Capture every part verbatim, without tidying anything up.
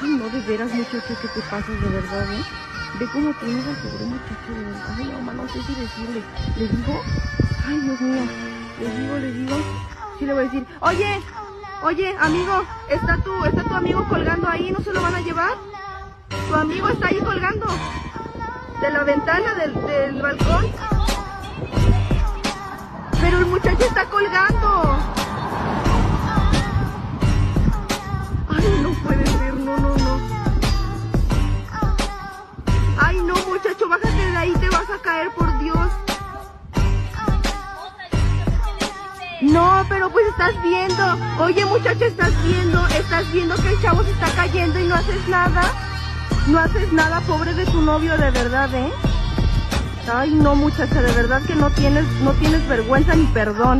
Ay, no, de veras, muchacho, ¿qué te pasa de verdad, eh? Ve cómo tienes al pobre muchacho, de verdad. Ay, mamá, no sé si decirle. ¿Le digo? Ay, Dios mío. ¿Le digo, le digo? Sí le voy a decir. Oye, oye, amigo, ¿está tu, está tu amigo colgando ahí? ¿No se lo van a llevar? Tu amigo está ahí colgando. De la ventana del, del balcón. Pero el muchacho está colgando. Ay, no puede ser, no, no, no. Ay, no, muchacho, bájate de ahí, te vas a caer, por Dios. No, pero pues estás viendo. Oye, muchacho, estás viendo, estás viendo que el chavo se está cayendo y no haces nada. No haces nada, pobre de tu novio, de verdad, ¿eh? Ay, no, muchacha, de verdad que no tienes, no tienes vergüenza ni perdón.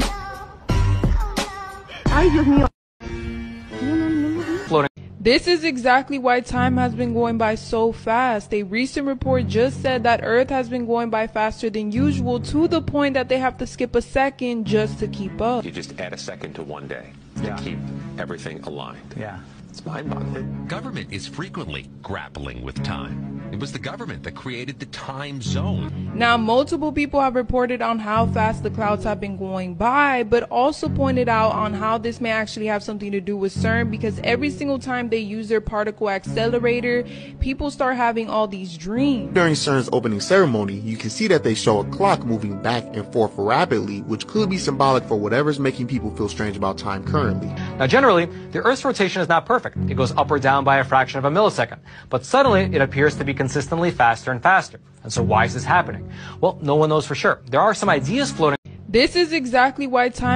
Ay, Dios mío. No, no, no, no, no. This is exactly why time has been going by so fast. A recent report just said that Earth has been going by faster than usual, to the point that they have to skip a second just to keep up. You just add a second to one day to Yeah. keep everything aligned. Yeah. It's mind-boggling. Government is frequently grappling with time. It was the government that created the time zone. Now, multiple people have reported on how fast the clouds have been going by, but also pointed out on how this may actually have something to do with CERN, because every single time they use their particle accelerator, people start having all these dreams. During CERN's opening ceremony, you can see that they show a clock moving back and forth rapidly, which could be symbolic for whatever's making people feel strange about time currently. Now, generally, the Earth's rotation is not perfect. It goes up or down by a fraction of a millisecond. But suddenly, it appears to be consistently faster and faster. And so why is this happening? Well, no one knows for sure. There are some ideas floating. This is exactly why time